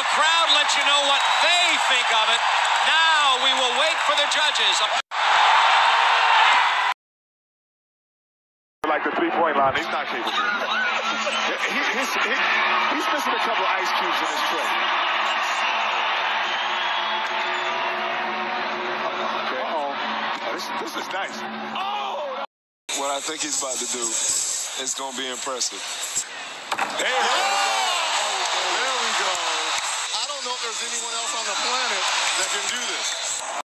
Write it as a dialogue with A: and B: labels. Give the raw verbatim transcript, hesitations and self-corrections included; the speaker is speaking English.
A: the crowd let you know what they think of it. Now we will wait for the judges.
B: Like the three-point line, he's not capable. he, he's, he, he's missing a couple ice cubes in his tray. Okay. Uh-oh. Oh, this, this is nice. Oh!
C: What I think he's about to do is going to be impressive.
B: There we go.
C: There we go. I don't know if there's anyone else on the planet that can do this.